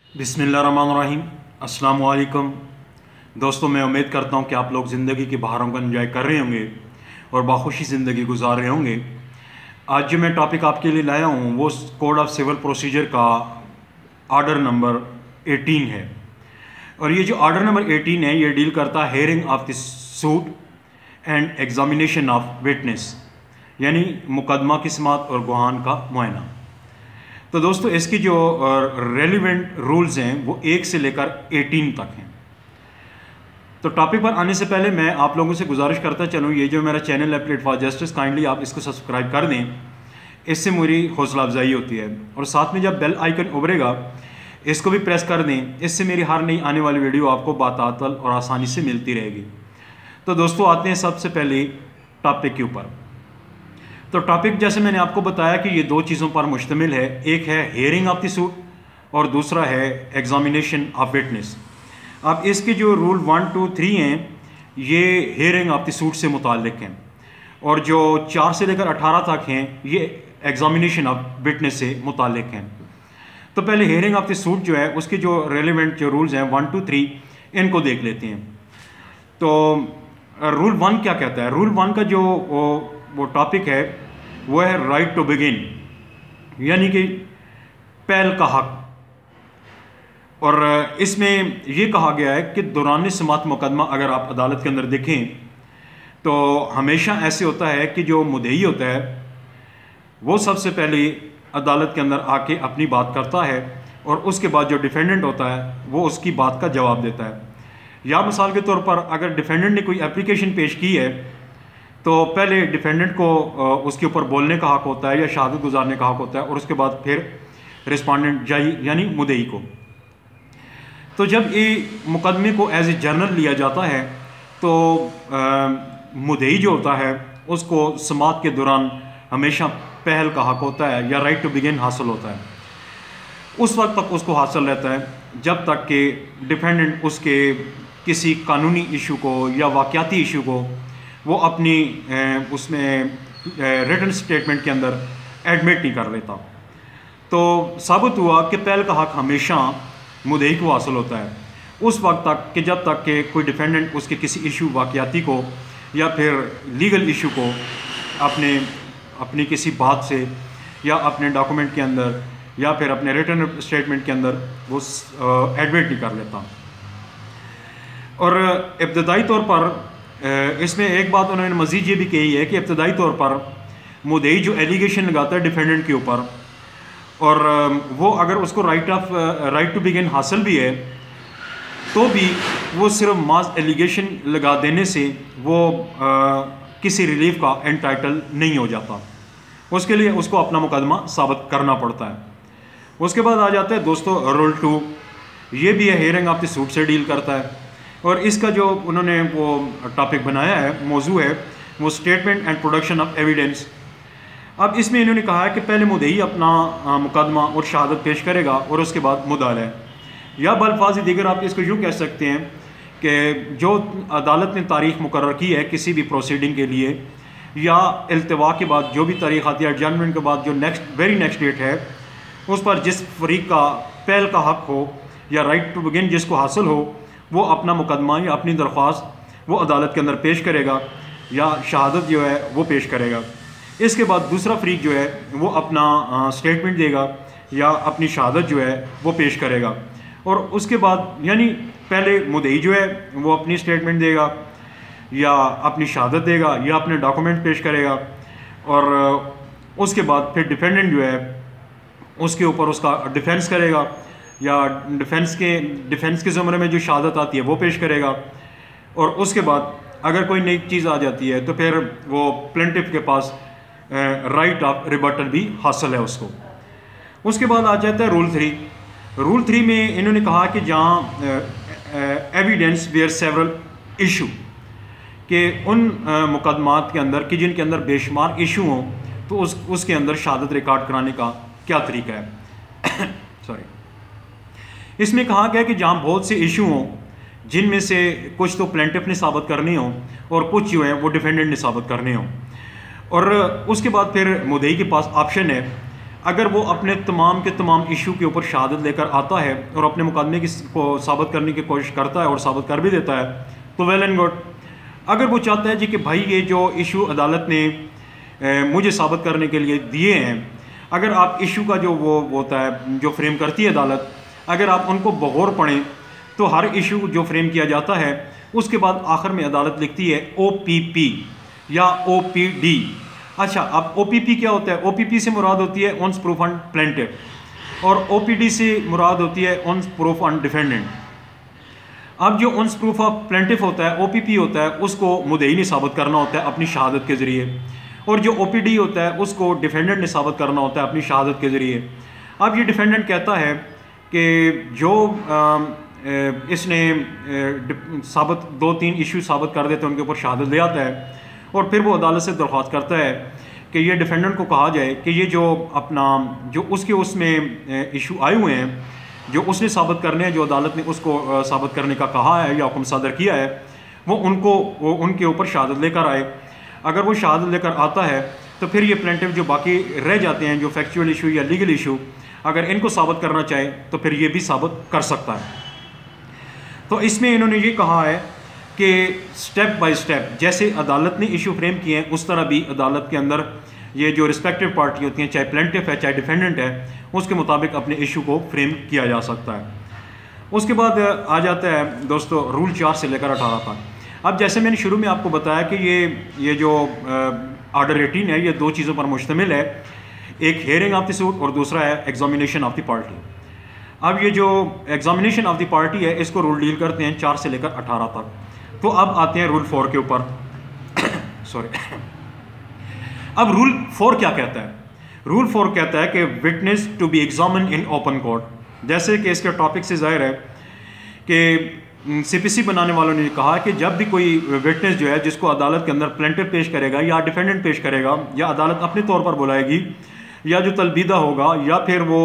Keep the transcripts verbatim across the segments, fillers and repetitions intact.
बिस्मिल्लाहिर्रहमानिर्रहीम। अस्सलाम वालेकुम दोस्तों, मैं उम्मीद करता हूँ कि आप लोग ज़िंदगी की बहारों को एंजॉय कर रहे होंगे और बाखुशी ज़िंदगी गुजार रहे होंगे। आज जो मैं टॉपिक आपके लिए लाया हूँ वो कोड ऑफ सिविल प्रोसीजर का आर्डर नंबर अठारह है। और ये जो आर्डर नंबर अठारह है ये डील करता है hearing of the suit and examination of witness, यानी मुकदमा की समाअत और गुहान का मुआयना। तो दोस्तों इसकी जो रेलिवेंट रूल्स हैं वो एक से लेकर अठारह तक हैं। तो टॉपिक पर आने से पहले मैं आप लोगों से गुजारिश करता चलूँ, ये जो मेरा चैनल है प्लेट फॉर जस्टिस, काइंडली आप इसको सब्सक्राइब कर दें, इससे मेरी हौसला अफजाई होती है। और साथ में जब बेल आइकन उभरेगा इसको भी प्रेस कर दें, इससे मेरी हर नई आने वाली वीडियो आपको बातातल और आसानी से मिलती रहेगी। तो दोस्तों आते हैं सबसे पहले टॉपिक के ऊपर। तो टॉपिक जैसे मैंने आपको बताया कि ये दो चीज़ों पर मुश्तमिल है, एक है हेयरिंग ऑफ द सूट और दूसरा है एग्जामिनेशन ऑफ विटनेस। अब इसके जो रूल वन टू थ्री हैं ये हेयरिंग ऑफ द सूट से मुताल्लिक हैं और जो चार से लेकर अठारह तक हैं ये एग्जामिनेशन ऑफ विटनेस से मुताल्लिक हैं। तो पहले हेयरिंग ऑफ द सूट जो है उसके जो रेलिवेंट जो रूल्स हैं वन टू थ्री इनको देख लेते हैं। तो रूल वन क्या कहता है? रूल वन का जो वो, वो टॉपिक है वो है राइट टू बिगिन, यानी कि पहल का हक। और इसमें यह कहा गया है कि दौरान समाअत मुकदमा अगर आप अदालत के अंदर देखें तो हमेशा ऐसे होता है कि जो मुद्दई होता है वो सबसे पहले अदालत के अंदर आके अपनी बात करता है और उसके बाद जो डिफेंडेंट होता है वो उसकी बात का जवाब देता है। या मिसाल के तौर पर अगर डिफेंडेंट ने कोई एप्लीकेशन पेश की है तो पहले डिफेंडेंट को उसके ऊपर बोलने का हक होता है या शहादत गुजारने का हक होता है और उसके बाद फिर रिस्पॉन्डेंट जाई यानी मुद्दई को। तो जब ये मुकदमे को एज ए जर्नल लिया जाता है तो मुद्दई जो होता है उसको समाअत के दौरान हमेशा पहल का हक होता है या राइट टू बिगिन हासिल होता है। उस वक्त तक उसको हासिल रहता है जब तक कि डिफेंडेंट उसके किसी कानूनी इशू को या वाक़याती इशू को वो अपनी उसमें रिटन स्टेटमेंट के अंदर एडमिट नहीं कर लेता। तो साबित हुआ कि पहल का हक हमेशा मुद्दई को हासिल होता है उस वक्त तक कि जब तक कि कोई डिफेंडेंट उसके किसी इशू वाक़याती को या फिर लीगल इशू को अपने अपनी किसी बात से या अपने डॉक्यूमेंट के अंदर या फिर अपने रिटन स्टेटमेंट के अंदर वो एडमिट नहीं कर लेता। और इब्तदाई तौर पर इसमें एक बात उन्होंने मज़ीद ये भी कही है कि इब्तदाई तौर पर मुद्दई जो एलिगेशन लगाता है डिफेंडेंट के ऊपर और वो अगर उसको right of right to begin हासिल भी है तो भी वो सिर्फ मास एलिगेशन लगा देने से वो आ, किसी रिलीफ का एंटाइटल नहीं हो जाता, उसके लिए उसको अपना मुकदमा साबित करना पड़ता है। उसके बाद आ जाता है दोस्तों रूल टू, ये भी है हेयरिंग ऑफ द सूट से डील करता है और इसका जो उन्होंने वो टॉपिक बनाया है मौजू है वो statement and production of evidence. अब इसमें इन्होंने कहा है कि पहले मुद्दई अपना मुकदमा और शहादत पेश करेगा और उसके बाद मुद्दाला है, या बल्फाज़ दीगर आप इसको यूँ कह सकते हैं कि जो अदालत ने तारीख़ मुकर्रर की है किसी भी प्रोसीडिंग के लिए या इल्तिवा के बाद जो भी तारीख़ आती है एडजर्नमेंट के बाद जो नेक्स्ट वेरी नेक्स्ट डेट है उस पर जिस फरीक का पहल का हक हो या राइट टू बिगिन जिसको हासिल हो वो अपना मुकदमा या अपनी दरख्वास्त वो अदालत के अंदर पेश करेगा या शहादत जो है वो पेश करेगा। इसके बाद दूसरा फरीक जो है वो अपना स्टेटमेंट देगा या अपनी शहादत जो है वो पेश करेगा और उसके बाद यानी पहले मुद्दई जो है वो अपनी स्टेटमेंट देगा या अपनी शहादत देगा या अपने डॉक्यूमेंट पेश करेगा और उसके बाद फिर डिफेंडेंट जो है उसके ऊपर उसका डिफेंस करेगा या डिफेंस के डिफेंस के ज़मरे में जो शहादत आती है वो पेश करेगा और उसके बाद अगर कोई नई चीज़ आ जाती है तो फिर वो प्लेंटिफ के पास राइट ऑफ रिबटल भी हासिल है उसको। उसके बाद आ जाता है रूल थ्री। रूल थ्री में इन्होंने कहा कि जहाँ एविडेंस वेयर सेवरल इशू कि उन मुकदमात के अंदर कि जिनके अंदर बेशुमार इशू हों तो उस उसके अंदर शहादत रिकॉर्ड कराने का क्या तरीका है सॉरी इसमें कहा गया कि जहाँ बहुत से इशू हों जिनमें से कुछ तो प्लेंटिफ ने साबित करने हों और कुछ जो है वो डिफेंडेंट ने साबित करने हों और उसके बाद फिर मुद्दई के पास ऑप्शन है अगर वो अपने तमाम के तमाम इशू के ऊपर शहादत लेकर आता है और अपने मुकदमे की को साबित करने की कोशिश करता है और साबित कर भी देता है तो वेल एंड गुड। अगर वो चाहता है जी कि भाई ये जो इशू अदालत ने ए, मुझे साबित करने के लिए दिए हैं, अगर आप इशू का जो वो होता है जो फ्रेम करती है अदालत, अगर आप उनको बगौर पढ़ें तो हर इशू जो फ्रेम किया जाता है उसके बाद आखिर में अदालत लिखती है ओ पी पी या ओ पी डी। अच्छा, अब ओ पी पी क्या होता है? ओ पी पी से मुराद होती है ऑन प्रूफ एंड प्लेंटिफ और ओ पी डी से मुराद होती है ऑन प्रूफ एंड डिफेंडेंट। अब जो ऑन प्रूफ ऑफ प्लेंटिफ होता है, ओ पी पी होता है, उसको मुद्दई ने साबित करना होता है अपनी शहादत के ज़रिए, और जो ओ पी डी होता है उसको डिफेंडेंट ने साबित करना होता है अपनी शहादत के ज़रिए। अब ये डिफेंडेंट कहता है कि जो आ, इसने साबित दो तीन इशू साबित कर देते हैं उनके ऊपर शहादत ले आता है और फिर वो अदालत से दरख्वास्त करता है कि ये डिफेंडेंट को कहा जाए कि ये जो अपना जो उसके उसमें इशू आए हुए हैं जो उसने साबित करने हैं, जो अदालत ने उसको साबित करने का कहा है या हुक्म सादर किया है, वो उनको वो उनके ऊपर शहादत लेकर आए। अगर वो शहादत लेकर आता है तो फिर ये प्लेंटिफ जो बाकी रह जाते हैं जो फैक्चुअल इशू या लीगल इशू, अगर इनको साबित करना चाहे तो फिर ये भी साबित कर सकता है। तो इसमें इन्होंने ये कहा है कि स्टेप बाय स्टेप जैसे अदालत ने इशू फ्रेम किए हैं उस तरह भी अदालत के अंदर ये जो रिस्पेक्टिव पार्टी होती हैं, चाहे प्लेंटिफ है चाहे डिफेंडेंट है, उसके मुताबिक अपने इशू को फ्रेम किया जा सकता है। उसके बाद आ जाता है दोस्तों रूल चार से लेकर अठारह तक। अब जैसे मैंने शुरू में आपको बताया कि ये ये जो आर्डर एटीन है ये दो चीज़ों पर मुश्तमिल है, एक हेयरिंग ऑफ द सूट और दूसरा है एग्जामिनेशन ऑफ द पार्टी। अब ये जो एग्जामिनेशन ऑफ द पार्टी है इसको रूल डील करते हैं चार से लेकर अठारह तक। तो अब आते हैं रूल फोर के ऊपर सॉरी अब रूल फोर क्या कहता है? रूल फोर कहता है कि witness to be examine in open court. जैसे कि इसके टॉपिक से जाहिर है कि सीपीसी बनाने वालों ने कहा कि जब भी कोई विटनेस जो है जिसको अदालत के अंदर प्लेंटिफ पेश करेगा या डिफेंडेंट पेश करेगा या अदालत अपने तौर पर बुलाएगी या जो तलबीदा होगा या फिर वो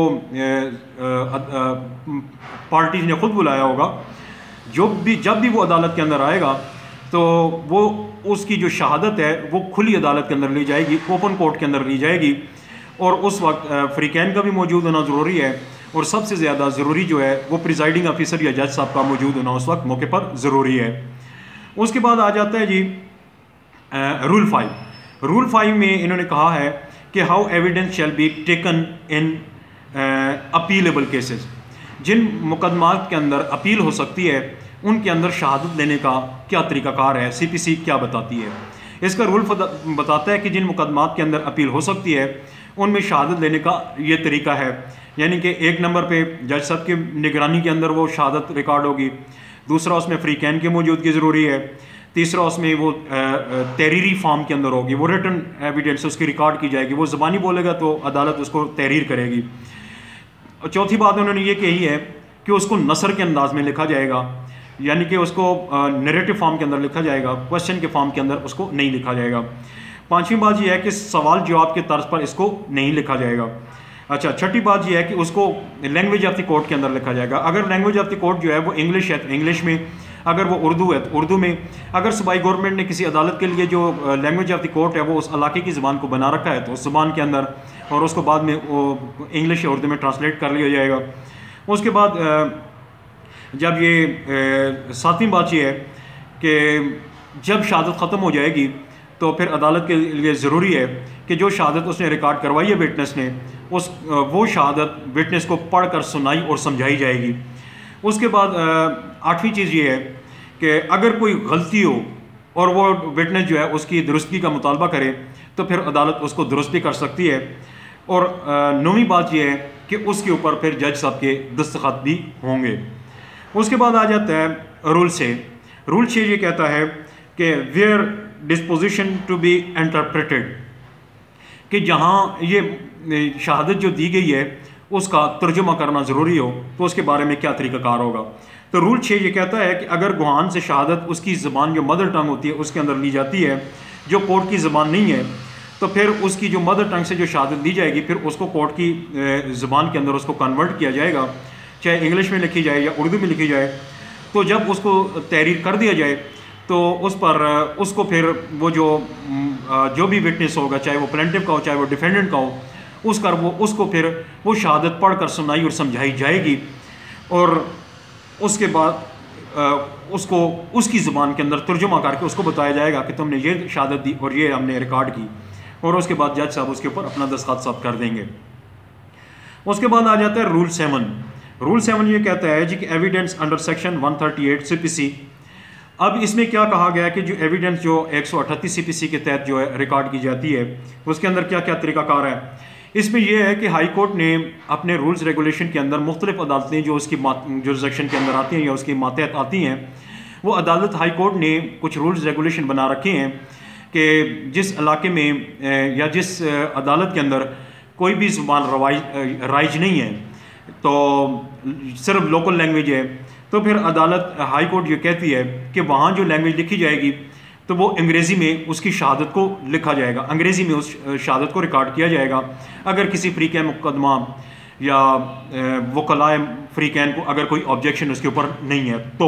पार्टी ने खुद बुलाया होगा, जो भी जब भी वो अदालत के अंदर आएगा तो वो उसकी जो शहादत है वो खुली अदालत के अंदर ली जाएगी, ओपन कोर्ट के अंदर ली जाएगी, और उस वक्त फ्रीकैन का भी मौजूद होना ज़रूरी है और सबसे ज़्यादा ज़रूरी जो है वो प्रिजाइडिंग ऑफिसर या जज साहब का मौजूद होना उस वक्त मौके पर ज़रूरी है। उसके बाद आ जाता है जी रूल फाइव। रूल फाइव में इन्होंने कहा है कि how evidence shall be taken in appealable cases. जिन मुकदमात के अंदर अपील हो सकती है उनके अंदर शहादत लेने का क्या तरीक़ाकार है, सीपीसी क्या बताती है। इसका रूल बताता है कि जिन मुकदमात के अंदर अपील हो सकती है उनमें शहादत लेने का ये तरीका है, यानी कि एक नंबर पे जज साहब की निगरानी के अंदर वो शहादत रिकॉर्ड होगी, दूसरा उसमें फ्रीकैन की मौजूदगी ज़रूरी है, तीसरा उसमें वो तहरीरी फॉर्म के अंदर होगी, वो रिटन एविडेंस उसकी रिकॉर्ड की जाएगी, वो ज़बानी बोलेगा तो अदालत उसको तहरीर करेगी। और चौथी बात उन्होंने ये कही है कि उसको नसर के अंदाज में लिखा जाएगा, यानी कि उसको नैरेटिव फॉर्म के अंदर लिखा जाएगा, क्वेश्चन के फॉर्म के अंदर उसको नहीं लिखा जाएगा। पांचवी बात यह है कि सवाल जवाब के तर्ज पर इसको नहीं लिखा जाएगा। अच्छा, छठी बात यह है कि उसको लैंग्वेज ऑफ द कोर्ट के अंदर लिखा जाएगा। अगर लैंग्वेज ऑफ द कोर्ट जो है वो इंग्लिश है तो इंग्लिश में, अगर वो उर्दू है तो उर्दू में, अगर सूबाई गवर्नमेंट ने किसी अदालत के लिए जो लैंग्वेज ऑफ द कोर्ट है वो उस इलाके की ज़बान को बना रखा है तो उस ज़बान के अंदर, और उसको बाद में वो इंग्लिश या उर्दू में ट्रांसलेट कर लिया जाएगा। उसके बाद जब ये सातवीं बात ये है कि जब शहादत ख़त्म हो जाएगी तो फिर अदालत के लिए ज़रूरी है कि जो शहादत उसने रिकॉर्ड करवाई है विटनेस ने, उस वो शहादत विटनेस को पढ़ कर सुनाई और समझाई जाएगी। उसके बाद आठवीं चीज़ ये है कि अगर कोई गलती हो और वो विटनेस जो है उसकी दुरुस्ती का मुतालबा करे तो फिर अदालत उसको दुरुस्त भी कर सकती है। और नौवीं बात यह है कि उसके ऊपर फिर जज साहब के दस्तखत भी होंगे। उसके बाद आ जाता है रूल छः। रूल छः ये कहता है कि where disposition to be interpreted, कि जहाँ ये शहादत जो दी गई है उसका तर्जुमा करना ज़रूरी हो तो उसके बारे में क्या तरीक़ाकार होगा। तो रूल छः ये कहता है कि अगर गुहान से शहादत उसकी ज़बान जो मदर टंग होती है उसके अंदर ली जाती है, जो कोर्ट की ज़बान नहीं है, तो फिर उसकी जो मदर टंग से जो शहादत दी जाएगी फिर उसको कोर्ट की ज़बान के अंदर उसको कन्वर्ट किया जाएगा, चाहे इंग्लिश में लिखी जाए या उर्दू में लिखी जाए। तो जब उसको तहरीर कर दिया जाए तो उस पर उसको फिर वो जो जो भी विटनेस होगा, चाहे वो प्लेंटिफ का हो चाहे वो डिफेंडेंट का हो, उसका वो उसको फिर वो शहादत पढ़ कर सुनाई और समझाई जाएगी, और उसके बाद उसको उसकी ज़ुबान के अंदर तर्जुमा करके उसको बताया जाएगा कि तुमने ये शहादत दी और ये हमने रिकॉर्ड की, और उसके बाद जज साहब उसके ऊपर अपना दस्तखत साफ कर देंगे। उसके बाद आ जाता है रूल सेवन। रूल सेवन ये कहता है जी कि evidence under section one thirty eight C P C. अब इसमें क्या कहा गया है कि जो एविडेंस जो एक सौ अठतीस सी पी सी के तहत जो है रिकॉर्ड की जाती है, उसके अंदर क्या क्या तरीकाकार है। इसमें यह है कि हाई कोर्ट ने अपने रूल्स रेगुलेशन के अंदर मुख्तलिफ अदालतें जो उसकी जुरिसडिक्शन के अंदर आती हैं या उसकी मातहत आती हैं, वो अदालत हाई कोर्ट ने कुछ रूल्स रेगुलेशन बना रखे हैं कि जिस इलाके में या जिस अदालत के अंदर कोई भी ज़ुबान रवाइज राइज नहीं है, तो सिर्फ लोकल लैंग्वेज है, तो फिर अदालत हाई कोर्ट ये कहती है कि वहाँ जो लैंग्वेज लिखी जाएगी तो वो अंग्रेज़ी में उसकी शहादत को लिखा जाएगा, अंग्रेज़ी में उस शहादत को रिकॉर्ड किया जाएगा। अगर किसी फ्रीकैन मुकदमा या वकलाए फ्रीकैन को अगर कोई ऑब्जेक्शन उसके ऊपर नहीं है तो।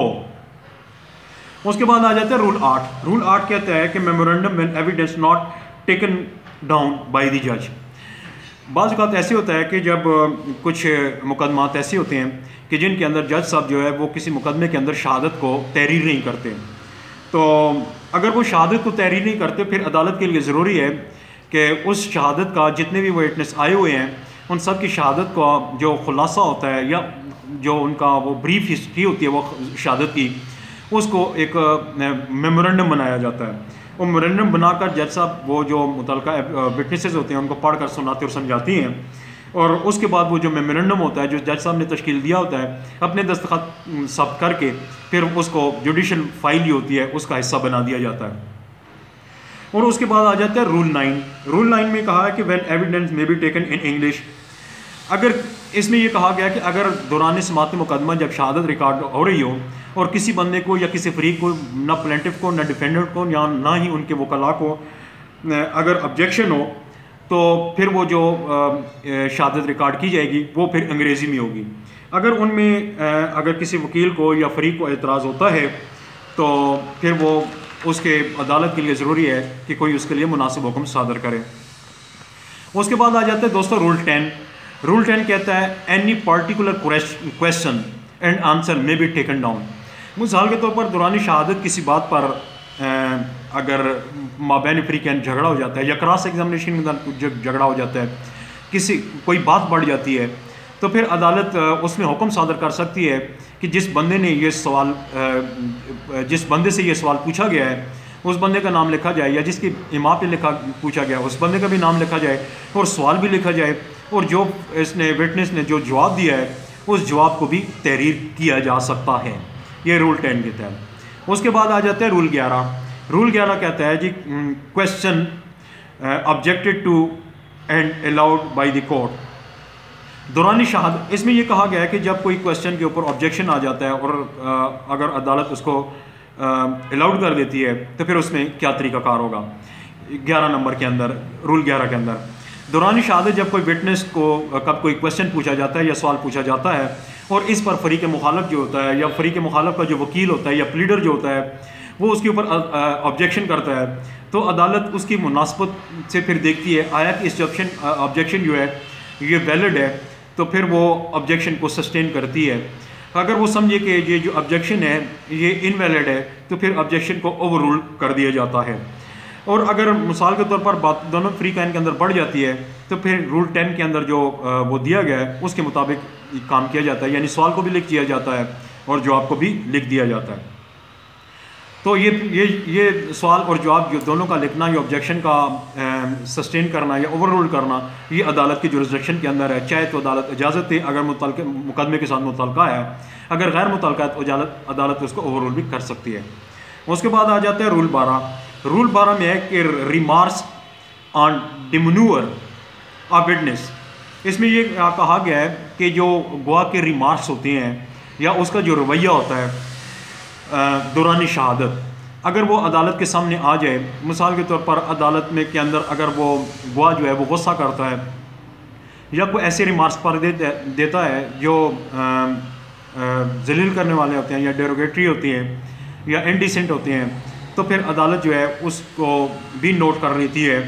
उसके बाद आ जाता है रूल आठ। रूल आठ कहता है कि memorandum when evidence not taken down by the जज। बाज़ औक़ात ऐसे होता है कि जब कुछ मुकदमात ऐसे होते हैं कि जिनके अंदर जज साहब जो है वो किसी मुकदमे के अंदर शहादत को तहरीर नहीं करते, तो अगर वो शहादत को तहरीर नहीं करते फिर अदालत के लिए ज़रूरी है कि उस शहादत का जितने भी वो विटनेस आए हुए हैं उन सब की शहादत का जो खुलासा होता है या जो उनका वो ब्रीफ हिस्ट्री होती है वो शहादत की, उसको एक मेमोरेंडम बनाया जाता है। वो मेमोरेंडम बनाकर जज साहब वो जो मुतल्लिका विटनेसेस होते हैं उनको पढ़ कर सुनाते और समझाती हैं, और उसके बाद वो जो मेमोरेंडम होता है जो जज साहब ने तश्कील दिया होता है अपने दस्तखत सब करके फिर उसको जुडिशल फाइल ही होती है उसका हिस्सा बना दिया जाता है। और उसके बाद आ जाता है रूल नाइन। रूल नाइन में कहा है कि when evidence may be taken in English. अगर इसमें ये कहा गया कि अगर दौरान समात मुकदमा जब शहादत रिकॉर्ड हो रही हो और किसी बंदे को या किसी फरीक को, ना प्लेंटिफ को, ना डिफेंडेंट को, या ना ही उनके वकला को अगर ऑब्जेक्शन हो, तो फिर वो जो शहादत रिकॉर्ड की जाएगी वो फिर अंग्रेज़ी में होगी। अगर उनमें अगर किसी वकील को या फरीक को एतराज़ होता है तो फिर वो उसके अदालत के लिए ज़रूरी है कि कोई उसके लिए मुनासिब हुक्म सादर करे। उसके बाद आ जाता है दोस्तों रूल टेन। रूल टेन कहता है any particular question and answer may be taken down. मिसाल के तौर पर दौरान शहादत किसी बात पर अगर माबैन फ्रीकैन झगड़ा हो जाता है या क्रॉस एग्जामिनेशन के झगड़ा हो जाता है, किसी कोई बात बढ़ जाती है, तो फिर अदालत उसमें हुक्म सादर कर सकती है कि जिस बंदे ने ये सवाल जिस बंदे से ये सवाल पूछा गया है उस बंदे का नाम लिखा जाए, या जिसकी इमा पे लिखा पूछा गया उस बंदे का भी नाम लिखा जाए और सवाल भी लिखा जाए, और जो इसने विटनेस ने जो जवाब दिया है उस जवाब को भी तहरीर किया जा सकता है। ये रूल टेन के तहत। उसके बाद आ जाता है रूल ग्यारह। रूल ग्यारह कहता है जी question objected to and allowed by the court. दौरान शहादत इसमें यह कहा गया है कि जब कोई क्वेश्चन के ऊपर ऑब्जेक्शन आ जाता है और आ, अगर अदालत उसको अलाउड कर देती है तो फिर उसमें क्या तरीकाकार होगा। ग्यारह नंबर के अंदर, रूल ग्यारह के अंदर दौरान शहादत जब कोई विटनेस को कब कोई क्वेश्चन पूछा जाता है या सवाल पूछा जाता है और इस पर फरीक मुखालफ जो होता है या फरीक मुखालफ का जो वकील होता है या प्लीडर जो होता है वो उसके ऊपर ऑब्जेक्शन करता है, तो अदालत उसकी मुनासबत से फिर देखती है आया कि इस ऑब्जेक्शन ऑब्जेक्शन जो है ये वैलिड है, तो फिर वो ऑब्जेक्शन को सस्टेन करती है। अगर वो समझे कि ये जो ऑब्जेक्शन है ये इनवैलिड है तो फिर ऑब्जेक्शन को ओवर रूल कर दिया जाता है। और अगर मिसाल के तौर पर बात दोनों फ्री कैन के अंदर बढ़ जाती है तो फिर रूल टेन के अंदर जो वो दिया गया है उसके मुताबिक काम किया जाता है, यानी सवाल को भी लिख दिया जाता है और जवाब को भी लिख दिया जाता है। तो ये ये ये सवाल और जवाब जो दोनों का लिखना, ये ऑब्जेक्शन का सस्टेन करना या ओवर रूल करना, ये अदालत की जुरिसडिक्शन के अंदर है। चाहे तो अदालत इजाज़त दे अगर मुतल्लिक़ मुकदमे के साथ मुतल्लिक़ा है, अगर गैर मुतल्लिक़ा है तो अदालत अदालत उसको ओवर रूल भी कर सकती है। उसके बाद आ जाता है रूल बारह। रूल बारह में है कि remarks on demeanour of witness. इसमें ये कहा गया है कि जो गवाह के रिमार्क्स होते हैं या उसका जो रवैया होता है दौरान शहादत, अगर वो अदालत के सामने आ जाए, मिसाल के तौर पर अदालत में के अंदर अगर वो गवाह जो है वो गुस्सा करता है या कोई ऐसे रिमार्क्स पर दे, देता है जो जलील करने वाले होते हैं या डेरोगेटरी होती हैं या इनडिसेंट होते हैं, तो फिर अदालत जो है उसको भी नोट कर लेती है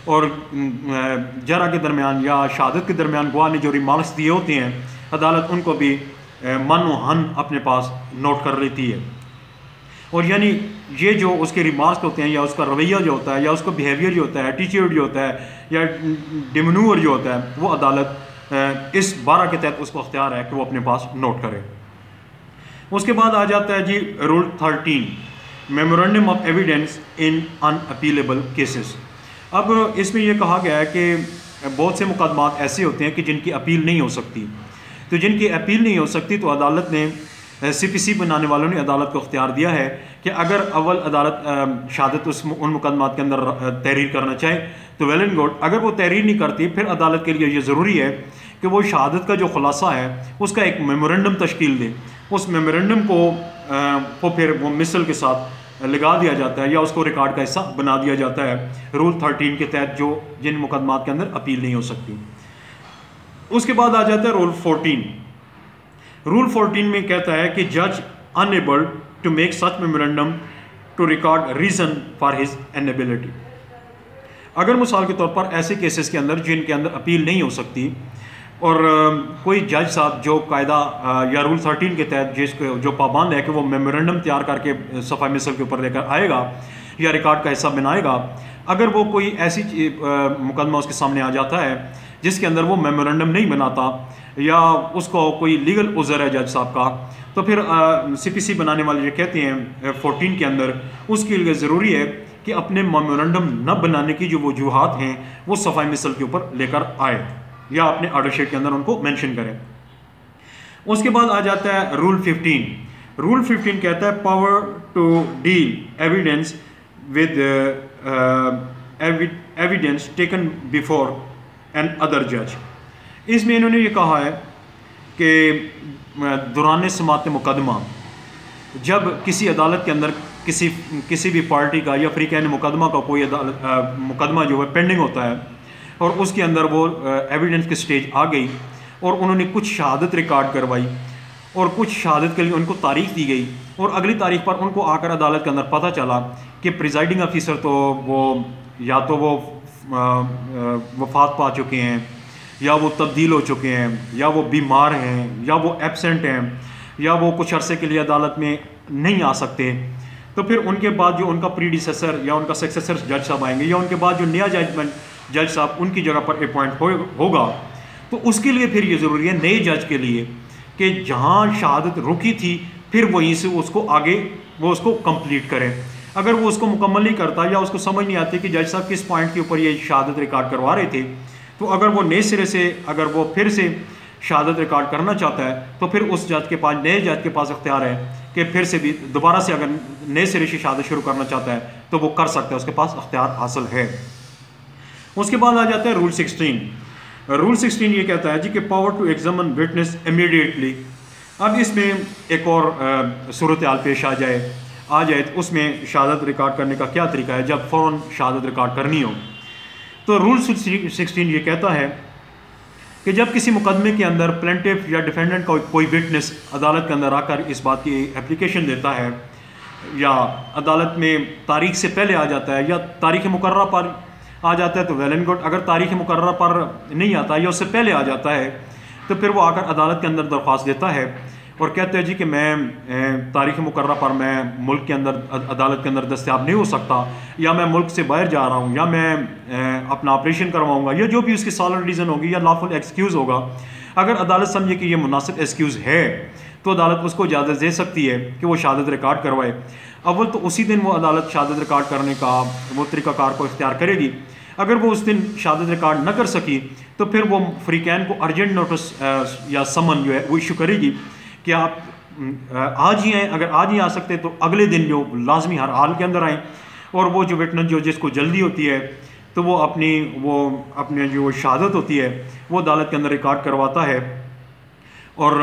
और जरा के दरमियान या शहादत के दरमियान गवाह ने जो रिमार्क्स दिए होते हैं, अदालत उनको भी मन हन अपने पास नोट कर लेती है। और यानी ये जो उसके रिमार्क्स होते हैं या उसका रवैया जो होता है या उसका बिहेवियर जो होता है, एटीट्यूड जो होता है या डिमनूअर जो होता है, वो अदालत इस बारह के तहत उसको अख्तियार है कि वो अपने पास नोट करे। उसके बाद आ जाता है जी rule thirteen, memorandum of evidence in unappealable cases. अब इसमें यह कहा गया है कि बहुत से मुकदमात ऐसे होते हैं कि जिनकी अपील नहीं हो सकती, तो जिनकी अपील नहीं हो सकती तो अदालत ने, सी पी सी बनाने वालों ने अदालत को अख्तियार दिया है कि अगर अव्वल अदालत शहादत उस उन मुकदमात के अंदर तहरीर करना चाहे तो वेल एंड गुड। अगर वो तहरीर नहीं करती फिर अदालत के लिए ये ज़रूरी है कि वो शहादत का जो खुलासा है उसका एक मेमोरेंडम तश्कील दे। उस मेमोरेंडम को को फिर वो मिसल के साथ लगा दिया जाता है या उसको रिकॉर्ड का हिस्सा बना दिया जाता है रूल थर्टीन के तहत, जो जिन मुकदमात के अंदर अपील नहीं हो सकती। उसके बाद आ जाता है रूल फोर्टीन। रूल फोर्टीन में कहता है कि जज unable to make such memorandum to record reason for his inability. अगर मिसाल के तौर पर ऐसे केसेस के अंदर जिनके अंदर अपील नहीं हो सकती और कोई जज साहब जो कायदा या रूल थर्टीन के तहत जिसको जो पाबंद है कि वो मेमोरेंडम तैयार करके सफ़ा मिसल के ऊपर लेकर आएगा या रिकॉर्ड का हिस्सा बनाएगा, अगर वो कोई ऐसी मुकदमा उसके सामने आ जाता है जिसके अंदर वो मेमोरेंडम नहीं बनाता या उसको कोई लीगल उज़र है जज साहब का, तो फिर सी पी सी बनाने वाले जो कहते हैं फोर्टीन के अंदर उसके लिए ज़रूरी है कि अपने मेमोरेंडम न बनाने की जो वजूहात हैं वो सफ़ाई मिसल के ऊपर लेकर आए या अपने ऑर्डर शीट के अंदर उनको मेंशन करें। उसके बाद आ जाता है रूल फिफ्टीन। रूल फिफ्टीन कहता है power to deal evidence with evidence taken before another जज। इसमें इन्होंने ये कहा है कि दौरान समात मुकदमा जब किसी अदालत के अंदर किसी किसी भी पार्टी का या फ्रीकैन मुकदमा का कोई अदालत मुकदमा जो है पेंडिंग होता है और उसके अंदर वो एविडेंस की स्टेज आ गई और उन्होंने कुछ शहादत रिकॉर्ड करवाई और कुछ शहादत के लिए उनको तारीख दी गई और अगली तारीख पर उनको आकर अदालत के अंदर पता चला कि प्रिजाइडिंग अफिसर तो वो या तो वो वफात पा चुके हैं या वो तब्दील हो चुके हैं या वो बीमार हैं या वो एब्सेंट हैं या वो कुछ अरसे के लिए अदालत में नहीं आ सकते, तो फिर उनके बाद जो उनका प्रीडिसेसर या उनका सक्सेसर जज साहब आएंगे या उनके बाद जो नया जजमेंट जज साहब उनकी जगह पर अपॉइंट हो, होगा तो उसके लिए फिर ये ज़रूरी है नए जज के लिए कि जहाँ शहादत रुकी थी फिर वहीं से उसको आगे वो उसको कंप्लीट करें। अगर वो उसको मुकम्मल नहीं करता या उसको समझ नहीं आती कि जज साहब किस पॉइंट के ऊपर ये शहादत रिकॉर्ड करवा रहे थे, तो अगर वो नए सिरे से अगर वो फिर से शहादत रिकॉर्ड करना चाहता है तो फिर उस जज के पास नए जज के पास इख्तियार है कि फिर से भी दोबारा से अगर नए सिरे से शहादत शुरू करना चाहता है तो वो कर सकता है, उसके पास इख्तियार हासिल है। उसके बाद आ जाता है रूल सिक्सटीन। रूल सिक्सटीन ये कहता है जी कि power to examine witness immediately. अब इसमें एक और सूरत हाल पेश आ जाए आ जाए तो उसमें शहादत रिकॉर्ड करने का क्या तरीका है जब फ़ौरन शहादत रिकॉर्ड करनी हो। तो रूल सिक्सटीन ये कहता है कि जब किसी मुकदमे के अंदर प्लेंटिफ या डिफेंडेंट का कोई विटनेस अदालत के अंदर आकर इस बात की एप्लीकेशन देता है या अदालत में तारीख से पहले आ जाता है या तारीख मुकर्ररा पर आ जाता है तो वेल एंड गुड। अगर तारीख मुकर्ररा पर नहीं आता या उससे पहले आ जाता है तो फिर वो आकर अदालत के अंदर दरख्वास्त देता है और कहते हैं जी कि मैं तारीख मुकर्ररा पर मैं मुल्क के अंदर अदालत के अंदर दस्तयाब नहीं हो सकता या मैं मुल्क से बाहर जा रहा हूँ या मैं अपना ऑपरेशन करवाऊँगा या जो भी उसकी सॉलिड रीज़न होगी या लॉफुल एक्सक्यूज़ होगा। अगर अदालत समझे कि ये मुनासिब एक्सक्यूज़ है तो अदालत उसको इजाज़त दे सकती है कि वो शहादत रिकॉर्ड करवाए। अव्वल तो उसी दिन वो अदालत शहादत रिकॉर्ड करने का वो तरीक़ाकार को इख्तियार करेगी। अगर वो उस दिन शहादत रिकॉर्ड न कर सकी तो फिर वो फ्रीकैन को अर्जेंट नोटिस या समन जो है वो इशू करेगी कि आप आज ही आएँ, अगर आज ही आ सकते तो अगले दिन जो लाजमी हर हाल के अंदर आएँ। और वो जो विटनेस जो जिसको जल्दी होती है तो वो अपनी वो अपने जो शहादत होती है वो अदालत के अंदर रिकॉर्ड करवाता है और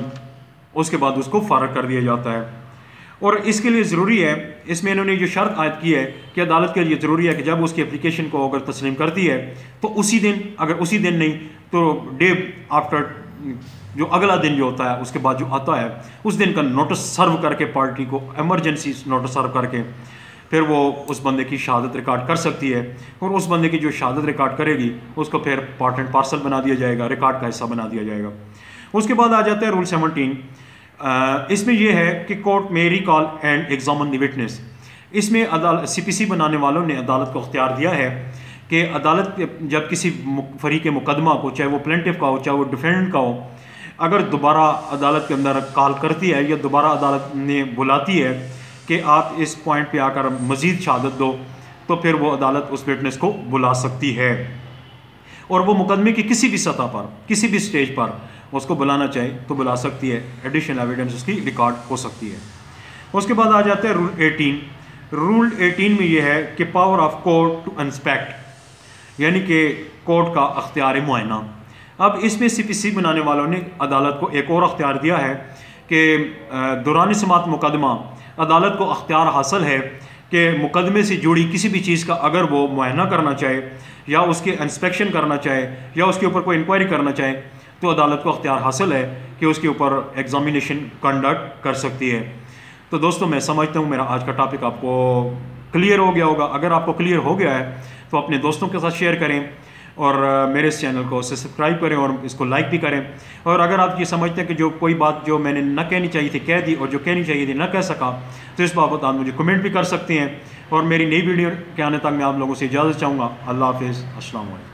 उसके बाद उसको फारग कर दिया जाता है। और इसके लिए ज़रूरी है, इसमें इन्होंने जो शर्त आयद की है कि अदालत के लिए ज़रूरी है कि जब उसकी एप्लीकेशन को अगर तस्लीम करती है तो उसी दिन, अगर उसी दिन नहीं तो डे आफ्टर जो अगला दिन जो होता है उसके बाद जो आता है उस दिन का नोटिस सर्व करके पार्टी को इमरजेंसी नोटिस सर्व करके फिर वो उस बंदे की शहादत रिकॉर्ड कर सकती है, और उस बंदे की जो शहादत रिकॉर्ड करेगी उसको फिर पार्ट एंड पार्सल बना दिया जाएगा, रिकॉर्ड का हिस्सा बना दिया जाएगा। उसके बाद आ जाता है रूल सेवनटीन। इसमें यह है कि कोर्ट में recall and examine the witness. इसमें अदालत सी पी सी बनाने वालों ने अदालत को अख्तियार दिया है कि अदालत जब किसी फरीक मुकदमा को, चाहे वो प्लेंटिफ का हो चाहे वो डिफेंडेंट का हो, अगर दोबारा अदालत के अंदर कॉल करती है या दोबारा अदालत ने बुलाती है कि आप इस पॉइंट पे आकर मज़ीद शहादत दो, तो फिर वो अदालत उस विटनेस को बुला सकती है, और वो मुकदमे की किसी भी सतह पर, किसी भी स्टेज पर उसको बुलाना चाहे तो बुला सकती है। एडिशनल एविडेंस उसकी रिकॉर्ड हो सकती है। उसके बाद आ जाता है रूल एटीन। रूल एटीन में यह है कि power of court to inspect, यानी कि कोर्ट का अख्तियार मुआयना। अब इसमें सी पी सी बनाने वालों ने अदालत को एक और अख्तियार दिया है कि दौरान समात मुकदमा अदालत को अख्तियार हासिल है कि मुकदमे से जुड़ी किसी भी चीज़ का अगर वो मुआयना करना चाहे या उसके इंस्पेक्शन करना चाहे या उसके ऊपर कोई इंक्वायरी करना चाहे, तो अदालत को अख्तियार हासिल है कि उसके ऊपर एग्जामिनेशन कंडक्ट कर सकती है। तो दोस्तों, मैं समझता हूँ मेरा आज का टॉपिक आपको क्लियर हो गया होगा। अगर आपको क्लियर हो गया है तो अपने दोस्तों के साथ शेयर करें, और मेरे इस चैनल को सब्सक्राइब करें और इसको लाइक भी करें। और अगर आप ये समझते हैं कि जो कोई बात जो मैंने न कहनी चाहिए थी कह दी, और जो कहनी चाहिए थी न कह सका, तो इस बाबत आप मुझे कमेंट भी कर सकते हैं। और मेरी नई वीडियो के आने तक मैं आप लोगों से इजाज़त चाहूँगा। अल्लाह हाफ़िज़, अस्सलाम वालेकुम।